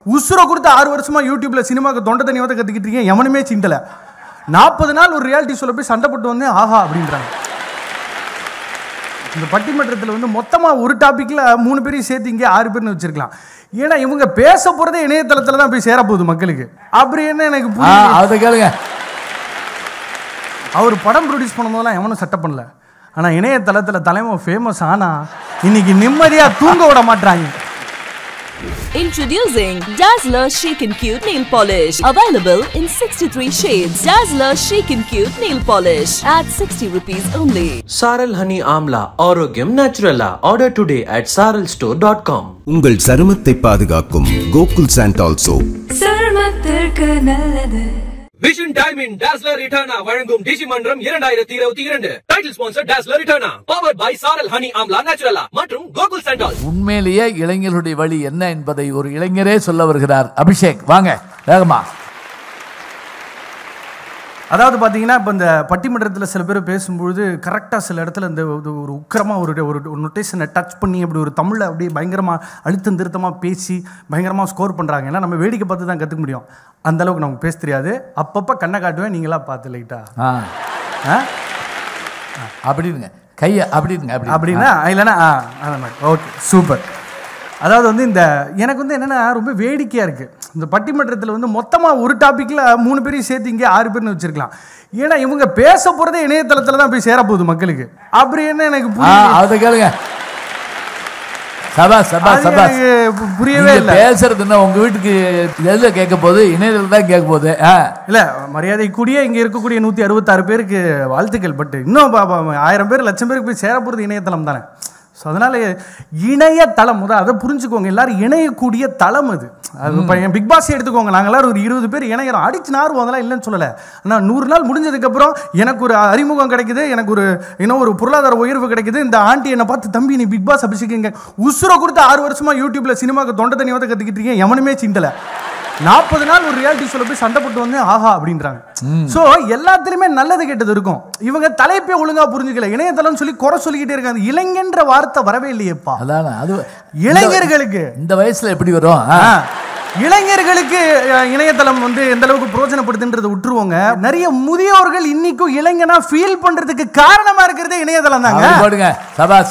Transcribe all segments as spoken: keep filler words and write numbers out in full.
உசுரை கொடுத்து ஆறு வருஷமா யூடியூப்ல சினிமாவுக்கு தொண்டை தண்ணி வந்து கற்றுக்கிட்டு இருக்கேன், எவனுமே சிண்டலை. நாற்பது நாள் ஒரு ரியாலிட்டி ஷோல போய் சண்டை போட்டு வந்தேன், ஆஹா அப்படின்றாங்க. இந்த பட்டிமன்றத்தில் வந்து மொத்தமாக ஒரு டாப்பிக்கில் மூணு பேரையும் சேர்த்து இங்கே ஆறு பேர்னு வச்சிருக்கலாம். ஏன்னா இவங்க பேச போகிறதே இணையதளத்தில் தான் போய் சேரப்போகுது மக்களுக்கு. அப்படி என்ன எனக்கு அதை கேளுங்க. அவர் படம் ப்ரொடியூஸ் பண்ணும்போதெல்லாம் எவனும் சட்டை பண்ணல. ஆனால் இணையதளத்தில் தலைமை ஃபேமஸ் ஆனால் இன்னைக்கு நிம்மதியாக தூங்க விட மாட்டாங்க. Introducing Dazzler Chic and Cute Nail Polish. Available in sixty-three shades. Dazzler Chic and Cute Nail Polish at sixty rupees only. Saaral Honey Amla Aarogyam Naturala. Order today at saaral store dot com. உங்கள் சருமத்தை பாதுகாக்கும் Gokul sandal soap. சருமத்திற்கு நல்லது. Vision Diamond Dazzler Returna வழங்கும் Digimandram இரண்டாயிரத்து இருபத்தி இரண்டு. Title sponsor Dazzler Returna. Powered by Saaral Honey Amla Naturala மற்றும் Gokul sandal. உண்மையிலேயே இளைஞர்களுடைய வழி என்ன என்பதை ஒரு இளைஞரே சொல்ல வருகிறார். அபிஷேக் வாங்க வேகமா. அதாவது பார்த்தீங்கன்னா இப்போ இந்த பட்டிமன்றத்தில் சில பேர் பேசும்பொழுது கரெக்டாக சில இடத்துல இந்த ஒரு உக்கிரமாக ஒரு ஒரு நொட்டேஷனை டச் பண்ணி அப்படி ஒரு தமிழை அப்படியே பயங்கரமாக அழுத்தம் திருத்தமாக பேசி பயங்கரமாக ஸ்கோர் பண்ணுறாங்க. ஏன்னா நம்ம வேடிக்கை பார்த்து தான் கற்றுக்க முடியும். அந்தளவுக்கு நமக்கு பேச தெரியாது. அப்பப்போ கண்ணை காட்டுவேன், நீங்களா பார்த்து லைட்டா ஆ அப்படிங்க கையை அப்படிங்க அப்படி அப்படின்னா இல்லைன்னா ஆ அந்த மாதிரி ஓகே சூப்பர். அதாவது வந்து இந்த எனக்கு வந்து என்னென்னா ரொம்ப வேடிக்கையாக இருக்குது. இந்த பட்டிமன்றத்தில் வந்து மொத்தமாக ஒரு டாப்பிக்கில் மூணு பேரையும் சேர்த்து இங்கே ஆறு பேர்னு வச்சிருக்கலாம். ஏன்னா இவங்க பேச போகிறதே இணையதளத்தில் தான் போய் சேரப்போகுது மக்களுக்கு. அப்படி என்ன எனக்கு அதை கேளுங்க. சபா சபா சபா புரியவே இல்லை. பேசுறதுன்னா உங்க வீட்டுக்கு எதில் கேட்க போகுது, இணையத்தில் தான் கேட்க போகுது. இல்லை மரியாதை கூடிய இங்கே இருக்கக்கூடிய நூற்றி அறுபத்தாறு பேருக்கு வாழ்த்துக்கள். பட் இன்னும் ஆயிரம் பேர் லட்சம் பேருக்கு போய் சேர போகிறது இணையதளம் தானே. ஸோ அதனால் இணையதளம் முதல் அதை புரிஞ்சுக்கோங்க. எல்லோரும் இணையக்கூடிய தளம் அது. அது இப்போ என் பிக் பாஸ் எடுத்துக்கோங்க. நாங்கள் எல்லோரும் ஒரு இருபது பேர் இணையறோம், அடிச்சு நார்வோம், அதெல்லாம் இல்லைன்னு சொல்லலை. ஆனால் நூறு நாள் முடிஞ்சதுக்கப்புறம் எனக்கு ஒரு அறிமுகம் கிடைக்குது, எனக்கு ஒரு இன்னும் ஒரு பொருளாதார உயர்வு கிடைக்குது. இந்த ஆண்டி என்னை பார்த்து தம்பி நீ பிக் பாஸ் அபிஷேக் உசுரை கொடுத்து ஆறு வருஷமாக யூடியூப்பில் சினிமாவுக்கு தொண்டை தண்ணி வந்து கற்றுக்கிட்டு இருக்கேன், எவனுமே சிண்டலை. நாற்பது நாள் ஒரு ரியாலிட்டி ஷோல போய் சண்டை போட்டு வந்தேன், ஆஹா அப்படின்றாங்க. ஸோ எல்லாத்துலேயுமே நல்லது கெட்டது இருக்கும். இவங்க தலைப்பே ஒழுங்கா புரிஞ்சுக்கல. இணையதளம் சொல்லி குறை சொல்லிக்கிட்டே இருக்காங்க. இளைஞன்ற வார்த்தை வரவே இல்லையேப்பா. அதான் அது இளைஞர்களுக்கு இந்த வயசுல எப்படி வரும்? இளைஞர்களுக்கு இணையதளம் வந்து எந்த அளவுக்கு பிரயோஜனப்படுதுன்றதை விட்டுருவோங்க. நிறைய முதியோர்கள் இன்னைக்கும் இளைஞனா ஃபீல் பண்றதுக்கு காரணமா இருக்கிறதே இணையதளம் தாங்க. சபாஸ்.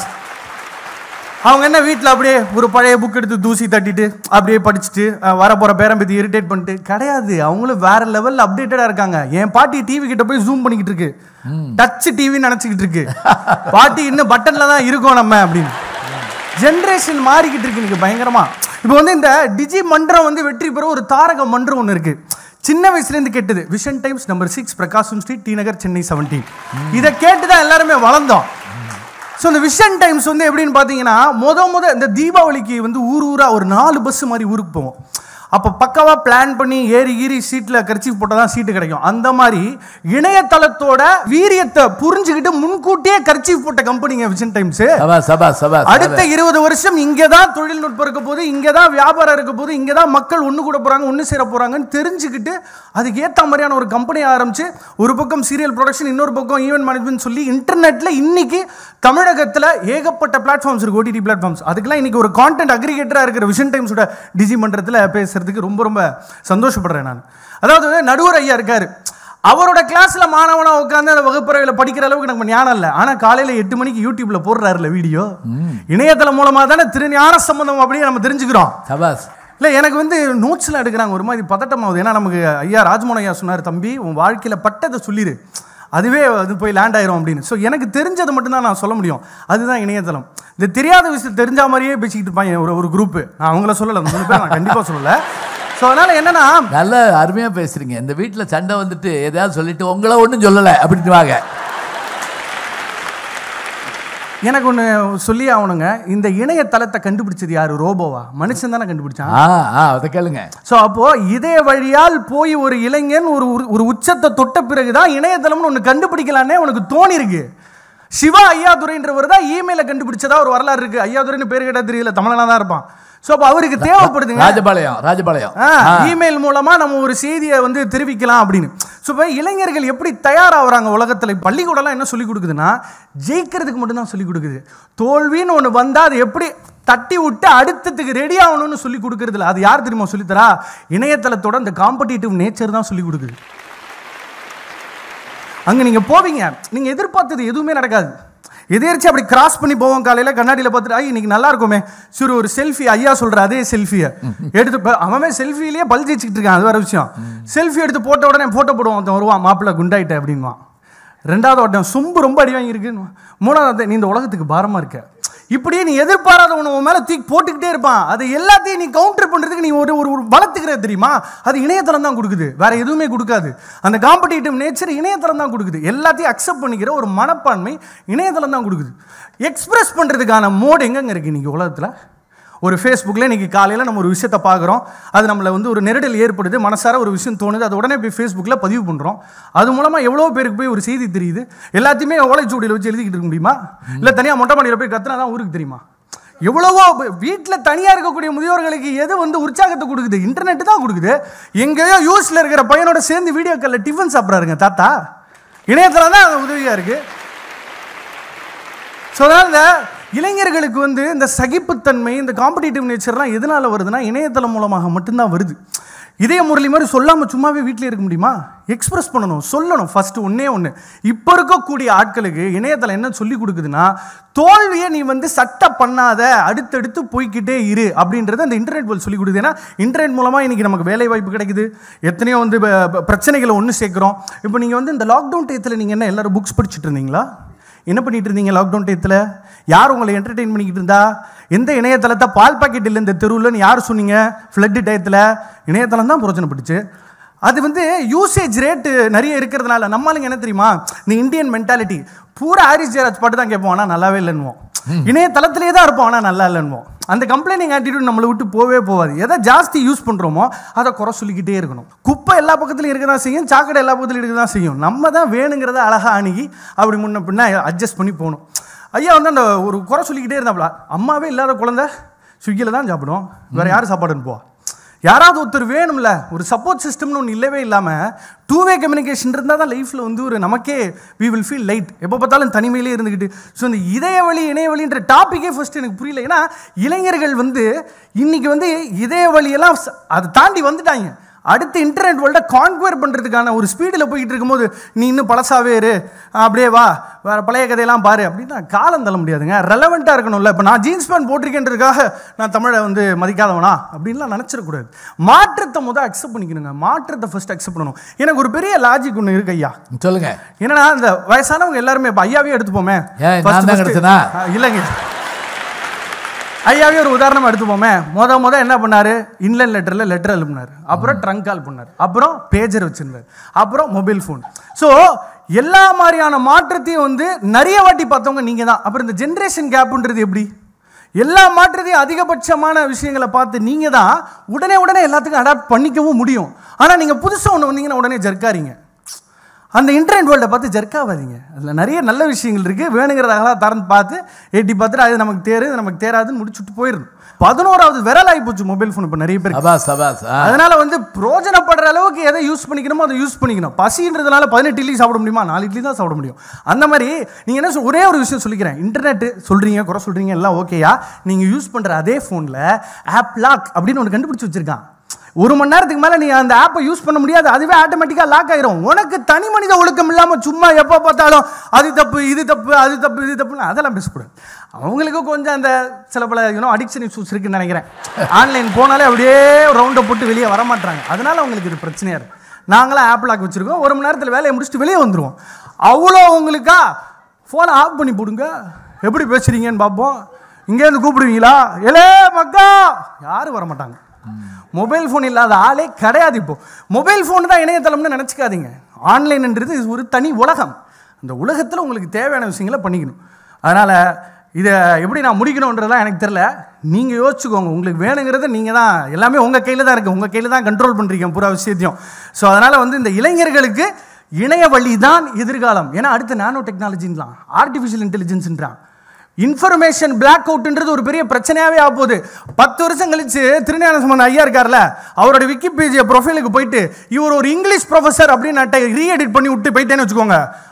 அவங்க என்ன வீட்டில் அப்படியே ஒரு பழைய புக் எடுத்து தூசி தட்டிட்டு அப்படியே படிச்சுட்டு வர போகிற பேரம் பற்றி இரிட்டேட் பண்ணிட்டு கிடையாது. அவங்களும் வேற லெவலில் அப்டேட்டடாக இருக்காங்க. என் பாட்டி டிவி கிட்ட போய் ஜூம் பண்ணிக்கிட்டு இருக்கு, டச் டிவின்னு நினச்சிக்கிட்டு இருக்கு. பாட்டி இன்னும் பட்டனில் தான் இருக்கோம் நம்ம அப்படின்னு. ஜென்ரேஷன் மாறிக்கிட்டு இருக்கு இன்னைக்கு பயங்கரமாக. இப்போ வந்து இந்த டிஜி மன்றம் வந்து வெற்றி பெற ஒரு தாரக மன்றம் ஒன்று இருக்குது. சின்ன வயசுலேருந்து கேட்டது. Vision times number six Prakasam street, T Nagar, Chennai seventeen. இதை கேட்டு தான் எல்லாருமே வளர்ந்தோம். ஸோ இந்த விஷன் டைம்ஸ் வந்து எப்படின்னு பார்த்தீங்கன்னா முத முத இந்த தீபாவளிக்கு வந்து ஊர் ஊராக ஒரு நாலு பஸ் மாதிரி ஊருக்கு போவோம். அப்போ பக்காவாக பிளான் பண்ணி ஏறி ஈரி சீட்டில் கர்ச்சீஃப் போட்டால் தான் சீட்டு கிடைக்கும். அந்த மாதிரி இணையதளத்தோட வீரியத்தை புரிஞ்சுக்கிட்டு முன்கூட்டியே கர்ச்சீஃப் போட்ட கம்பெனிங்க விஷன் டைம்ஸ். அடுத்த இருபது வருஷம் இங்கே தான் தொழில்நுட்பம் இருக்க போது, இங்கே தான் வியாபாரம் இருக்க போது, இங்கே தான் மக்கள் ஒன்று கூட போகிறாங்க, ஒன்று சேர போகிறாங்கன்னு தெரிஞ்சுக்கிட்டு அதுக்கு ஏற்ற மாதிரியான ஒரு கம்பெனி ஆரம்பிச்சு ஒரு பக்கம் சீரியல் ப்ரொடக்ஷன், இன்னொரு பக்கம் ஈவென்ட் மேனேஜ்மெண்ட் சொல்லி இன்டர்நெட்டில் இன்னைக்கு தமிழகத்தில் ஏகப்பட்ட பிளாட்ஃபார்ம்ஸ் இருக்கு, ஓடிடி பிளாட்ஃபார்ம்ஸ். அதுக்கெல்லாம் இன்னைக்கு ஒரு கான்டென்ட் அக்ரிகேட்டராக இருக்கிற விஷன் டைம்ஸோட டிஜி மன்றத்தில் பேசுறதுக்கு ரொம்ப ரொம்ப சந்தோஷப்படுறேன் நான். அதாவது நடுவர் ஐயா இருக்காரு. அவரோட கிளாஸ்ல மாணவனா உட்காந்து அந்த வகுப்பறையில் படிக்கிற அளவுக்கு நமக்கு ஞானம் இல்லை. ஆனா காலையில எட்டு மணிக்கு யூடியூப்ல போடுறாருல வீடியோ, இணையதளம் மூலமா தானே திரு ஞானசம்பந்தம் அப்படியே நம்ம தெரிஞ்சுக்கிறோம். இல்லை எனக்கு வந்து நோட்ஸ்லாம் எடுக்கிறாங்க, ஒரு மாதிரி பதட்டமாகுது. ஏன்னா நமக்கு ஐயா ராஜ்மோகன் ஐயா சொன்னார், தம்பி உன் வாழ்க்கையில் பட்டதை சொல்லிடு, அதுவே அது போய் லேண்ட் ஆயிரும் அப்படின்னு. ஸோ எனக்கு தெரிஞ்சதை மட்டும்தான் நான் சொல்ல முடியும். அதுதான் இணையதளம். இந்த தெரியாத விஷயம் தெரிஞ்ச மாதிரியே பேசிக்கிட்டு இருப்பாங்க ஒரு ஒரு குரூப்பு. நான் அவங்கள சொல்லலை, அந்த மூணு பேர் நான் கண்டிப்பாக சொல்லலை. ஸோ அதனால் என்னன்னா நல்ல அருமையாக பேசுகிறீங்க. இந்த வீட்டில் சண்டை வந்துட்டு எதையாவது சொல்லிட்டு உங்களை ஒன்றும் சொல்லலை அப்படின்னு வாங்க. எனக்கு ஒன்று சொல்லி ஆகணுங்க. இந்த இணையதளத்தை கண்டுபிடிச்சது யாரு? ரோபோவா? மனுஷன் தானே கண்டுபிடிச்சான். அதை கேளுங்க. ஸோ அப்போ இதே வழியால் போய் ஒரு இளைஞன் ஒரு ஒரு உச்சத்தை தொட்ட பிறகுதான் இணையதளம்னு ஒன்று கண்டுபிடிக்கலான்னே உனக்கு தோணி இருக்கு. சிவா ஐயாதுரைன்றவர் தான் இமெயிலை கண்டுபிடிச்சதா ஒரு வரலாறு இருக்கு. ஐயாதுரைன்னு பேர் கேட்டா தெரியல, தமிழனா தான் இருப்பான். ஸோ அப்போ அவருக்கு தேவைப்படுதுங்க ராஜபாளையம் ராஜபாளையம் இமெயில் மூலமா நம்ம ஒரு செய்தியை வந்து தெரிவிக்கலாம் அப்படின்னு. ஸோ இப்போ இளைஞர்கள் எப்படி தயாராகிறாங்க உலகத்தில்? பள்ளிக்கூடலாம் என்ன சொல்லிக் கொடுக்குதுன்னா ஜெயிக்கிறதுக்கு மட்டும்தான் சொல்லிக் கொடுக்குது. தோல்வின்னு ஒன்று வந்தால் அது எப்படி தட்டி விட்டு அடுத்ததுக்கு ரெடி ஆகணும்னு சொல்லி கொடுக்கறதில்ல. அது யார் தெரியுமா சொல்லித்தரா? இணையதளத்தோட இந்த காம்படிட்டிவ் நேச்சர் தான் சொல்லி கொடுக்குது. அங்கே நீங்கள் போவீங்க, நீங்கள் எதிர்பார்த்தது எதுவுமே நடக்காது. எதிர்த்து அப்படி கிராஸ் பண்ணி போவோம். காலையில் கண்ணாடியில் பார்த்துட்டு ஐ இன்னைக்கு நல்லா இருக்குமே, சரி ஒரு செல்ஃபி, ஐயா சொல்கிற அதே செல்ஃபியை எடுத்து அவன் செல்ஃபிலேயே பல்ஜி வச்சுக்கிட்டு இருக்கான். அது வேறு விஷயம். செல்ஃபி எடுத்து போட்ட உடனே ஃபோட்டோ போடுவான். ஒருத்தன் வருவான், மாப்பிள்ளை குண்டாயிட்ட அப்படின்வான். ரெண்டாவது ஒருத்தன் சொம்பு ரொம்ப அடி வாங்கியிருக்குன்னு. மூணாவது நீ இந்த உலகத்துக்கு பாரமாக இருக்க. இப்படியே நீ எதிர்பாராத உணவு மேலே தூக்கி போட்டுக்கிட்டே இருப்பான். அது எல்லாத்தையும் நீ கவுண்டர் பண்ணுறதுக்கு நீ ஒரு ஒரு வளர்த்துக்கிறது தெரியுமா? அது இணையதளம் தான் கொடுக்குது, வேற எதுவுமே கொடுக்காது. அந்த காம்படிட்டிவ் நேச்சர் இணையதளம் தான் கொடுக்குது. எல்லாத்தையும் அக்செப்ட் பண்ணிக்கிற ஒரு மனப்பான்மை இணையதளம் தான் கொடுக்குது. எக்ஸ்பிரஸ் பண்ணுறதுக்கான மோடு எங்கெங்க இருக்குது இன்றைக்கி உலகத்தில்? ஒரு ஃபேஸ்புக்கில் இன்றைக்கி காலையில் நம்ம ஒரு விஷயத்தை பார்க்குறோம், அது நம்மளை வந்து ஒரு நெருடல் ஏற்படுது, மனசார ஒரு விஷயம் தோணுது, அது உடனே போய் ஃபேஸ்புக்கில் பதிவு பண்ணுறோம். அது மூலமாக எவ்வளோ பேருக்கு போய் ஒரு செய்தி தெரியுது. எல்லாத்தையுமே ஓலைச்சுவடியில் வச்சு எழுதிக்கிட்டு இருக்க முடியுமா? இல்லை தனியாக மொட்டை மாடியில் போய் கத்துனா தான் ஊருக்கு தெரியுமா? எவ்வளவோ வீட்டில் தனியாக இருக்கக்கூடிய முதியோர்களுக்கு எது வந்து உற்சாகத்தை கொடுக்குது? இன்டர்நெட்டு தான் கொடுக்குது. எங்கேயோ யூஸில் இருக்கிற பையனோட சேர்ந்து வீடியோ காலில் டிஃபன் சாப்பிட்றாருங்க தாத்தா. இணையத்தில் தான் அது உதவியாக இருக்குது. ஸோ அதனால் இந்த இளைஞர்களுக்கு வந்து இந்த சகிப்புத்தன்மை, இந்த காம்படிட்டிவ் நேச்சர்லாம் எதனால் வருதுன்னா இணையதளம் மூலமாக மட்டும்தான் வருது. இதே முரளி மாதிரி சொல்லாமல் சும்மாவே வீட்டில் இருக்க முடியுமா? எக்ஸ்பிரஸ் பண்ணணும், சொல்லணும். ஃபஸ்ட்டு ஒன்றே ஒன்று, இப்போ இருக்கக்கூடிய ஆட்களுக்கு இணையதளம் என்ன சொல்லி கொடுக்குதுன்னா, தோல்வியை நீ வந்து சட்டை பண்ணாத, அடுத்தடுத்து போய்கிட்டே இரு அப்படின்றத அந்த இன்டர்நெட் வேர்ல்ட் சொல்லி கொடுக்குது. ஏன்னா இன்டர்நெட் மூலமாக இன்றைக்கி நமக்கு வேலை வாய்ப்பு கிடைக்குது, எத்தனையோ வந்து பிரச்சனைகளை ஒன்று சேர்க்குறோம். இப்போ நீங்கள் வந்து இந்த லாக்டவுன் டயத்தில் நீங்கள் என்ன எல்லோரும் புக்ஸ் படிச்சுட்டு இருந்தீங்களா? என்ன பண்ணிட்டு இருந்தீங்க லாக்டவுன் டயத்தில்? யார் உங்களை என்டர்டெயின் பண்ணிக்கிட்டு இருந்தா? எந்த இணையதளத்தை பால் பாக்கெட் இல்லை இந்த தெருவில்னு யார் சொன்னீங்க? ஃப்ளட்டு டயத்தில் இணையதளம் தான் பிரச்சனைப்பட்டுச்சு. அது வந்து யூசேஜ் ரேட்டு நிறைய இருக்கிறதுனால நம்மளுங்க என்ன தெரியுமா, இந்த இந்தியன் மென்டாலிட்டி பூரா ஆரிஸ் ஜெயராஜ் பாட்டு தான் கேட்போம், ஆனால் நல்லாவே இல்லைன்னுவோம். இணையதளத்திலே தான் இருப்போம், ஆனால் நல்லா இல்லைன்னுவோம். அந்த கம்ப்ளைனிங் ஆட்டிடியூட் நம்மளை விட்டு போவே போகாது. எதை ஜாஸ்தி யூஸ் பண்ணுறோமோ அதை குறை சொல்லிக்கிட்டே இருக்கணும். குப்பை எல்லா பக்கத்துலையும் இருக்க தான் செய்யும், சாக்கடை எல்லா பக்கத்துலையும் இருக்க தான் செய்யும். நம்ம தான் வேணுங்கிறத அழகாக அணுகி அப்படி முன்ன பின்ன அட்ஜஸ்ட் பண்ணி போகணும். ஐயா வந்து அந்த ஒரு குறை சொல்லிக்கிட்டே இருந்தாப்புல, அம்மாவே இல்லாத குழந்தை ஸ்விக்கியில் தான் சாப்பிடும், வேறு யார் சாப்பாடுன்னு போவா? யாராவது ஒருத்தர் வேணும்ல, ஒரு சப்போர்ட் சிஸ்டம்னு ஒன்று இல்லவே இல்லாமல் டூ வே கம்யூனிகேஷன் இருந்தால் தான் லைஃப்பில் வந்து ஒரு நமக்கே வி வில் ஃபீல் லைட். எப்போ பார்த்தாலும் தனிமையிலே இருந்துக்கிட்டு. ஸோ இந்த இதய வழி இணைய வழின்ற டாப்பிக்கே ஃபஸ்ட்டு எனக்கு புரியல. ஏன்னா இளைஞர்கள் வந்து இன்றைக்கி வந்து இதய வழியெல்லாம் அதை தாண்டி வந்துட்டாங்க. அடுத்து இன்டர்நெட் வேர்ல்டை கான்குவர் பண்ணுறதுக்கான ஒரு ஸ்பீடில் போய்கிட்டு இருக்கும்போது நீ இன்னும் பழசாவே இரு, அப்படியே வா, வேறு பழைய கதையெல்லாம் பாரு அப்படின்னா காலம் தள்ள முடியாதுங்க. ரெலவெண்ட்டாக இருக்கணும்ல. இப்போ நான் ஜீன்ஸ் பேண்ட் போட்டிருக்கேன்றதுக்காக நான் தமிழை வந்து மதிக்காதவனா அப்படின்லாம் நினச்சிடக்கூடாது. மாற்றத்தை முதல் அக்செப்ட் பண்ணிக்கணுங்க. மாற்றத்தை ஃபர்ஸ்ட் அக்செப்ட் பண்ணணும். எனக்கு ஒரு பெரிய லாஜிக் ஒன்று இருக்கு ஐயா. சொல்லுங்க. என்னன்னா இந்த வயசானவங்க எல்லாருமே இப்போ ஐயாவே எடுத்துப்போமே, இல்லைங்க ஐயாவே ஒரு உதாரணமாக எடுத்துப்போமே. மொதல் மொதல் என்ன பண்ணார்? இன்லைன் லெட்டரில் லெட்டர் எழுப்பினார், அப்புறம் ட்ரங்க் கால் பண்ணார், அப்புறம் பேஜர் வச்சுருந்தார், அப்புறம் மொபைல் ஃபோன். ஸோ எல்லா மாதிரியான மாற்றத்தையும் வந்து நிறைய வாட்டி பார்த்தவங்க நீங்கள் தான். அப்புறம் இந்த ஜென்ரேஷன் கேப்புன்றது எப்படி? எல்லா மாற்றத்தையும் அதிகபட்சமான விஷயங்களை பார்த்து நீங்கள் தான் உடனே உடனே எல்லாத்துக்கும் அடாப்ட் பண்ணிக்கவும் முடியும். ஆனால் நீங்கள் புதுசாக ஒன்று வந்தீங்கன்னா உடனே ஜர்க்காரிங்க. அந்த இன்டர்நெட் வேர்ல்டை பார்த்து ஜர்க்காவாதீங்க. அதில் நிறைய நல்ல விஷயங்கள் இருக்குது. வேணுங்கிறதாகலாம் திறந்து பார்த்து எட்டி பார்த்துட்டு அது நமக்கு தேரு நமக்கு தேராதுன்னு முடிச்சுட்டு போயிடணும். பதினோராவது விரல் ஆகி போச்சு மொபைல் ஃபோன் இப்போ நிறைய பேர். அதனால வந்து பிரோஜனப்படுற அளவுக்கு எதை யூஸ் பண்ணிக்கணுமோ அதை யூஸ் பண்ணிக்கணும். பசின்றதுனால பதினெட்டு இட்லி சாப்பிட முடியுமா? நாலு இட்லி தான் சாப்பிட முடியும். அந்த மாதிரி நீங்கள் என்ன ஒரே ஒரு விஷயம் சொல்லிக்கிறேன். இன்டர்நெட் சொல்கிறீங்க, குறை சொல்கிறீங்க, எல்லாம் ஓகேயா? நீங்கள் யூஸ் பண்ணுற அதே ஃபோனில் ஆப் லாக் அப்படின்னு ஒன்று கண்டுபிடிச்சி வச்சுருக்கான். ஒரு மணி நேரத்துக்கு மேலே நீ அந்த ஆப்பை யூஸ் பண்ண முடியாது, அதுவே ஆட்டோமேட்டிக்காக லாக் ஆயிரும். உனக்கு தனி மனித ஒழுக்கம் இல்லாமல் சும்மா எப்போ பார்த்தாலும் அது தப்பு இது தப்பு அது தப்பு இது தப்புன்னு அதெல்லாம் பேசக்கூடாது. அவங்களுக்கு கொஞ்சம் அந்த சில பல யூனோ அடிக்ஷன் இஷ்யூஸ் இருக்குன்னு நினைக்கிறேன். ஆன்லைன் போனாலே அப்படியே ரவுண்டை போட்டு வெளியே வரமாட்டாங்க. அதனால அவங்களுக்கு இது பிரச்சனையாக இருக்குது. நாங்களாம் ஆப் லாக் வச்சுருக்கோம். ஒரு மணி நேரத்தில் வேலையை முடிச்சுட்டு வெளியே வந்துடுவோம். அவ்வளோ உங்களுக்கா ஃபோனை ஆஃப் பண்ணி போடுங்க. எப்படி பேசுகிறீங்கன்னு பார்ப்போம். இங்கேருந்து கூப்பிடுவீங்களா? ஏலே மக்கா, யாரும் வரமாட்டாங்க. மொபைல் ஃபோன் இல்லாத ஆளே கிடையாது. இப்போ மொபைல் ஃபோன் தான் இணையதளம்னு நினச்சிக்காதீங்க. ஆன்லைன்ன்றது ஒரு தனி உலகம். அந்த உலகத்தில் உங்களுக்கு தேவையான விஷயங்களை பண்ணிக்கணும். அதனால் இதை எப்படி நான் முடிக்கணுன்றதான் எனக்கு தெரில. நீங்கள் யோசிச்சுக்கோங்க. உங்களுக்கு வேணுங்கிறத நீங்கள் தான், எல்லாமே உங்கள் கையில் தான் இருக்குது. உங்கள் கையில் தான் கண்ட்ரோல் பண்ணுறீங்க பூரா விஷயத்தையும். ஸோ அதனால் வந்து இந்த இளைஞர்களுக்கு இணைய வழி தான் எதிர்காலம். ஏன்னா அடுத்து நானோ டெக்னாலஜின்லாம், ஆர்டிஃபிஷியல் இன்டெலிஜென்ஸ்ன்றான், இன்ஃபர்மேஷன் பிளாக் அவுட்ன்றது ஒரு பெரிய பிரச்சனையாகவே ஆக போகுது. பத்து வருஷம் கழிச்சு திருஞானசம்பந்தன் ஐயா இருக்கார்ல, அவரோட விக்கிபீடியா ப்ரொஃபைலுக்கு போயிட்டு இவர் ஒரு இங்கிலீஷ் ப்ரொஃபஸர் அப்படின்னு ரீஎடிட் பண்ணி விட்டு போயிட்டேன்னு வச்சுக்கோங்க,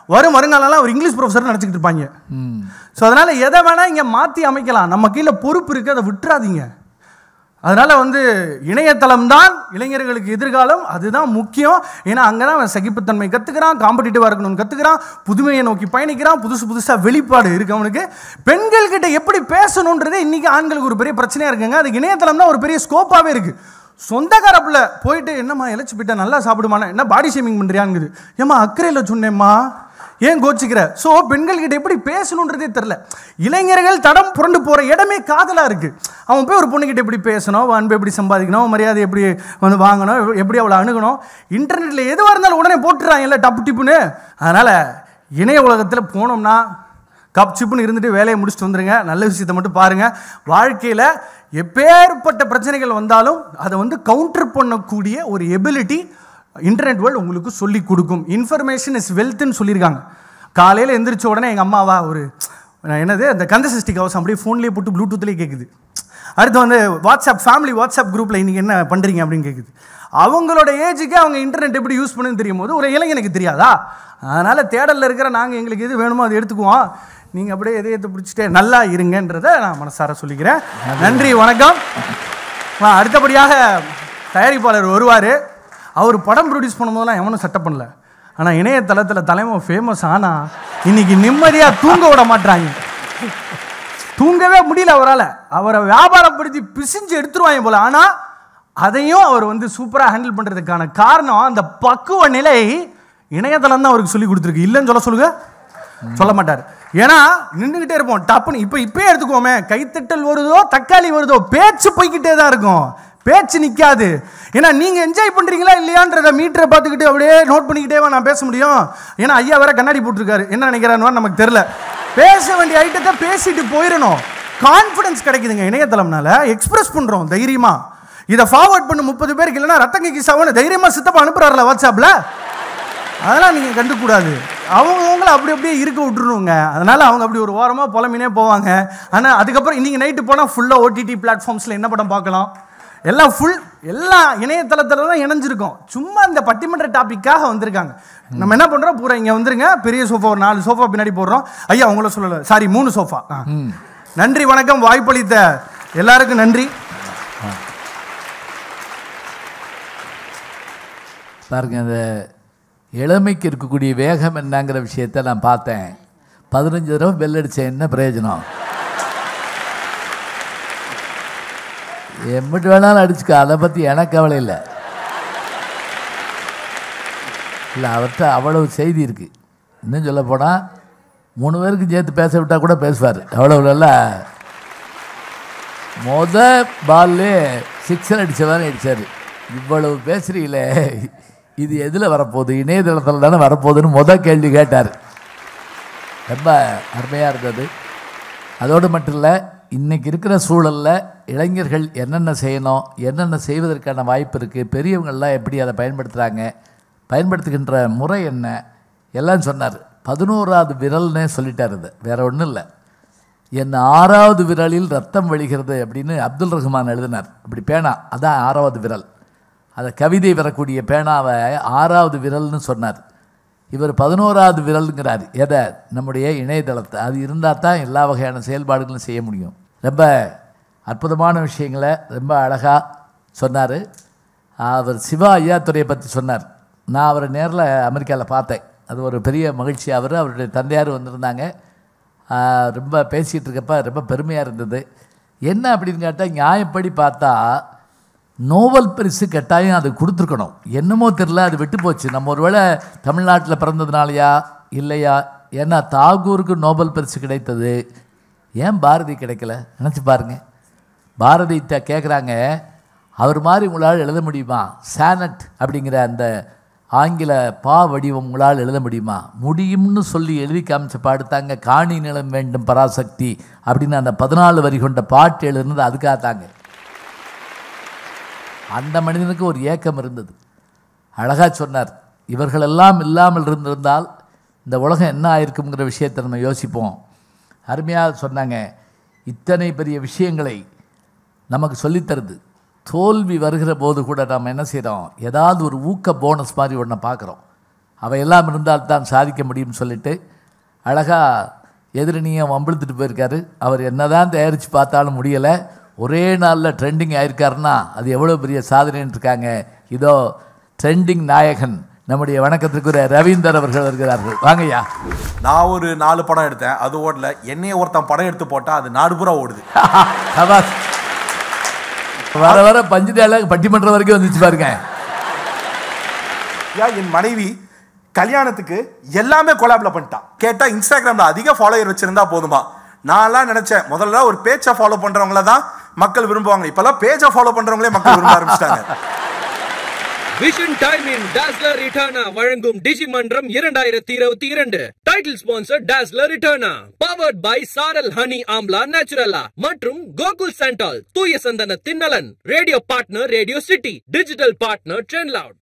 வரும் வருங்காலம்லாம் ஒரு இங்கிலீஷ் ப்ரொஃபஸர் நினச்சிக்கிட்டு இருப்பாங்க. ஸோ அதனால் எதை வேணால் இங்கே மாற்றி அமைக்கலாம், நம்ம கீழே பொறுப்பு இருக்குது, அதை விட்டுறாதீங்க. அதனால் வந்து இணையதளம் தான் இளைஞர்களுக்கு எதிர்காலம், அதுதான் முக்கியம். ஏன்னா அங்கே தான் அவன் சகிப்புத்தன்மை கற்றுக்கிறான், காம்படிட்டிவாக இருக்கணும்னு கற்றுக்கிறான், புதுமையை நோக்கி பயணிக்கிறான், புதுசு புதுசாக வெளிப்பாடு இருக்குது அவனுக்கு. பெண்கள்கிட்ட எப்படி பேசணுன்றதே இன்றைக்கி ஆண்களுக்கு ஒரு பெரிய பிரச்சனையாக இருக்குங்க. அதுக்கு இணையதளம் தான் ஒரு பெரிய ஸ்கோப்பாகவே இருக்குது. சொந்தக்காரப்பில் போயிட்டு என்னம்மா இழைச்சி போயிட்டா நல்லா சாப்பிடுமானா என்ன பாடி ஷேமிங் பண்ணுறியாங்குது. ஏம்மா அக்கறையில் சொன்னேம்மா, ஏன் கோச்சிக்கிற? ஸோ பெண்கள்கிட்ட எப்படி பேசணுன்றதே தெரில. இளைஞர்கள் தடம் புரண்டு போகிற இடமே காதலாக இருக்குது. அவன் போய் ஒரு பொண்ணுக்கிட்ட எப்படி பேசணும், அன்பு எப்படி சம்பாதிக்கணும், மரியாதை எப்படி வந்து வாங்கணும், எப்படி அவளை அணுகணும், இன்டர்நெட்டில் எதுவாக இருந்தாலும் உடனே போட்டுறாங்க இல்லை டப்பு டிப்புன்னு. அதனால் இணைய உலகத்தில் போனோம்னா கப் சிப்புன்னு இருந்துட்டு வேலையை முடிச்சுட்டு வந்துடுங்க. நல்ல விஷயத்தை மட்டும் பாருங்கள். வாழ்க்கையில் எப்பேற்பட்ட பிரச்சனைகள் வந்தாலும் அதை வந்து கவுண்டர் பண்ணக்கூடிய ஒரு எபிலிட்டி இன்டர்நெட் வேர்ல்டு உங்களுக்கு சொல்லி கொடுக்கும். இன்ஃபர்மேஷன் இஸ் வெல்த்ன்னு சொல்லியிருக்காங்க. காலையில் எந்திரிச்ச உடனே எங்கள் அம்மாவா ஒரு என்னது அந்த கந்தசஷ்டி கவசம் அப்படியே ஃபோன்லேயே போட்டு ப்ளூடூத்லேயே கேட்குது. அடுத்து வந்து வாட்ஸ்அப் ஃபேமிலி வாட்ஸ்அப் குரூப்பில் இன்றைக்கி என்ன பண்ணுறீங்க அப்படின்னு கேட்குது. அவங்களோட ஏஜுக்கு அவங்க இன்டர்நெட் எப்படி யூஸ் பண்ணுன்னு தெரியும் போது ஒரு இளைஞனுக்கு தெரியாதா? அதனால் தேடலில் இருக்கிற நாங்கள் எங்களுக்கு எது வேணுமோ அதை எடுத்துக்குவோம். நீங்கள் அப்படியே எதையத்தை பிடிச்சிட்டே நல்லா இருங்கன்றதை நான் மனசார சொல்லிக்கிறேன். நன்றி, வணக்கம். அடுத்தபடியாக தயாரிப்பாளர் வருவார். அவர் படம் ப்ரொடியூஸ் பண்ணும்போதெல்லாம் எவனும் செட்டப் பண்ணல. ஆனால் இணையதளத்தில் தலைமை ஃபேமஸ் ஆனால் இன்னைக்கு நிம்மதியாக தூங்க விட மாட்டாங்க. தூங்கவே முடியல அவரால். அவரை வியாபாரப்படுத்தி பிசிஞ்சு எடுத்துருவாங்க போல. ஆனால் அதையும் அவர் வந்து சூப்பராக ஹேண்டில் பண்ணுறதுக்கான காரணம் அந்த பக்குவ நிலை இணையதளம் தான் அவருக்கு சொல்லி கொடுத்துருக்கு. இல்லைன்னு சொல்ல சொல்லுங்க, சொல்ல மாட்டார். ஏன்னா நின்றுக்கிட்டே இருப்போம் டப்புன்னு. இப்போ இப்பயே எடுத்துக்கோமே, கைத்தட்டல் வருதோ தக்காளி வருதோ பேச்சு போய்கிட்டே தான் இருக்கும், பேச்சு நிற்காது. ஏன்னா நீங்கள் என்ஜாய் பண்ணுறீங்களா இல்லையான்றத மீட்டரை பார்த்துக்கிட்டு அப்படியே நோட் பண்ணிக்கிட்டேவா நான் பேச முடியும்? ஏன்னா ஐயா வேற கண்ணாடி போட்டிருக்காரு, என்ன நினைக்கிறான்னு நமக்கு தெரில. பேச வேண்டிய ஐட்டத்தை பேசிட்டு போயிடணும். கான்ஃபிடன்ஸ் கிடைக்குதுங்க இணையதளம்னால. எக்ஸ்பிரஸ் பண்ணுறோம் தைரியமாக. இதை ஃபார்வர்ட் பண்ண முப்பது பேருக்கு இல்லைன்னா ரத்தங்க கிசாவன்னு தைரியமாக சித்தப்பா அனுப்புகிறாரில்ல வாட்ஸ்அப்பில், அதெல்லாம் நீங்கள் கண்டுக்கூடாது. அவங்கவுங்கள அப்படி அப்படியே இருக்க விட்டுருணுங்க. அதனால் அவங்க அப்படி ஒரு ஓரமாக புலம்பினே போவாங்க. ஆனால் அதுக்கப்புறம் இன்றைக்கி நைட்டு போனால் ஃபுல்லாக ஓடிடி பிளாட்ஃபார்ம்ஸில் என்ன படம் பார்க்கலாம், எல்லாம் ஃபுல் எல்லாம் இணையதளத்தில் தான் இணைஞ்சிருக்கோம். சும்மா இந்த பட்டிமன்ற டாப்பிக்காக வந்திருக்காங்க. நம்ம என்ன பண்ணுறோம், பூரா இங்கே வந்துருங்க, பெரிய சோஃபா ஒரு நாலு சோஃபா பின்னாடி போடுறோம். ஐயா உங்கள சொல்லலை, சாரி மூணு சோஃபா. நன்றி, வணக்கம். வாய்ப்பளித்த எல்லாருக்கும் நன்றி. பாருங்க, அந்த இளமைக்கு இருக்கக்கூடிய வேகம் என்னங்கிற விஷயத்தை நான் பார்த்தேன். பதினஞ்சு தடவை பெல் அடித்தேன், என்ன பிரயோஜனம்? எம்பிட்டு வேணாலும் அடிச்சுக்க, அதை பற்றி எனக்கு கவலை இல்லை. இல்லை, அவர்கிட்ட அவ்வளவு செய்தி இருக்குது. இன்னும் சொல்ல போனால் மூணு பேருக்கு சேர்த்து பேச விட்டால் கூட பேசுவார். அவ்வளவு நல்லா மொத பால்லே சிக்ஸர் அடித்தவரை அடித்தார். இவ்வளவு பேசுகிறீங்களே, இது எதில் வரப்போகுது, இணையதளத்தில் தானே வரப்போகுதுன்னு மொதல் கேள்வி கேட்டார். ரொம்ப அருமையாக இருந்தது. அதோடு மட்டும் இல்லை, இன்றைக்கி இருக்கிற சூழலில் இளைஞர்கள் என்னென்ன செய்யணும், என்னென்ன செய்வதற்கான வாய்ப்பு இருக்குது, பெரியவங்கள்லாம் எப்படி அதை பயன்படுத்துகிறாங்க, பயன்படுத்துகின்ற முறை என்ன எல்லாம் சொன்னார். பதினோராவது விரல்னே சொல்லிட்டார். இது வேறு ஒன்றும் இல்லை. என் ஆறாவது விரலில் ரத்தம் வழிகிறது அப்படின்னு அப்துல் ரஹ்மான் எழுதினார். அப்படி பேனா, அதான் ஆறாவது விரல். அதை கவிதை வரக்கூடிய பேனாவை ஆறாவது விரல்னு சொன்னார். இவர் பதினோராவது விரலுங்கிறார். எதை? நம்முடைய இணையதளத்தை. அது இருந்தால் தான் எல்லா வகையான செயல்பாடுகளும் செய்ய முடியும். ரொம்ப அற்புதமான விஷயங்களை ரொம்ப அழகாக சொன்னார். அவர் சிவா ஐயாத்துறையை பற்றி சொன்னார். நான் அவரை நேரில் அமெரிக்காவில் பார்த்தேன். அது ஒரு பெரிய மகிழ்ச்சி. அவர் அவருடைய தந்தையார் வந்திருந்தாங்க. ரொம்ப பேசிகிட்டு இருக்கப்ப ரொம்ப பெருமையாக இருந்தது. என்ன அப்படின்னு கேட்டால், நியாயப்படி பார்த்தா நோபல் பரிசு கட்டாயம் அது கொடுத்துருக்கணும். என்னமோ தெரில, அது விட்டு போச்சு. நம்ம ஒரு வேளை தமிழ்நாட்டில் பிறந்ததுனாலையா இல்லையா? ஏன்னா தாகூருக்கு நோபல் பரிசு கிடைத்தது, ஏன் பாரதி கிடைக்கல? நினச்சி பாருங்கள். பாரதிட்ட கேட்குறாங்க, அவர் மாதிரி உங்களால் எழுத முடியுமா? சானட் அப்படிங்கிற அந்த ஆங்கில பா வடிவம் உங்களால் எழுத முடியுமா? முடியும்னு சொல்லி எழுதி காமிச்ச பாடுத்தாங்க. காணி நிலம் வேண்டும் பராசக்தி அப்படின்னு அந்த பதினாலு வரி கொண்ட பாட்டு எழுதுனது அதுக்காக தாங்க. அந்த மனிதனுக்கு ஒரு ஏக்கம் இருந்தது. அழகாக சொன்னார். இவர்களெல்லாம் இல்லாமல் இருந்திருந்தால் இந்த உலகம் என்ன ஆயிருக்குங்கிற விஷயத்தை நம்ம யோசிப்போம். அருமையாக சொன்னாங்க. இத்தனை பெரிய விஷயங்களை நமக்கு சொல்லித்தருது. தோல்வி வருகிற போது கூட நம்ம என்ன செய்கிறோம், ஏதாவது ஒரு ஊக்க போனஸ் மாதிரி ஒன்றை பார்க்குறோம். அவையெல்லாம் இருந்தால்தான் சாதிக்க முடியும்னு சொல்லிட்டு அழகாக எதிரணியை வம்பிழுத்துட்டு போயிருக்காரு. அவர் என்ன தான் தயாரித்து பார்த்தாலும் முடியலை. ஒரே நாளில் ட்ரெண்டிங் ஆயிருக்காருன்னா அது எவ்வளோ பெரிய சாதனைன்னு இருக்காங்க. இதோ ட்ரெண்டிங் நாயகன் நம்முடைய வணக்கத்திற்குரிய ரவீந்தர் அவர்கள் வருகிறார்கள். வாங்கய்யா. நான் ஒரு நாலு படம் எடுத்தேன், அது ஓடல. என்னைய ஒருத்தன் படம் எடுத்து போட்டால் அது நாடு பூரா ஓடுது. வர வர பஞ்சு டயலாக் பட்டிமன்றம் வரைக்கும் வந்துச்சு பாருங்க. என் மனைவி கல்யாணத்துக்கு எல்லாமே கொலாப்ல பண்ணிட்டான். கேட்டா இன்ஸ்டாகிராம்ல அதிக ஃபாலோயர் வச்சிருந்தா போதுமா. நான்லாம் நினைச்சேன் முதல்ல ஒரு பேஜை ஃபாலோ பண்றவங்கள தான் மக்கள் விரும்புவாங்க. இப்பெல்லாம் பேஜை ஃபாலோ பண்றவங்களே மக்கள் விரும்ப ஆரம்பிச்சிட்டாங்க. விஷன் டைமின் டாஸ்லர் ரிட்டர்னா வழங்கும் டிஜி மன்றம் இரண்டாயிரத்தி இருபத்தி இரண்டு. டைட்டில் ஸ்பான்சர் டாஸ்லர் ரிட்டர்னா, powered by Saral honey amla நேச்சுரலா மற்றும் கோகுல் சாண்டால் தூய சந்தன தின்னலன். Radio partner radio city, digital partner ட்ரெண்ட்லவுட்.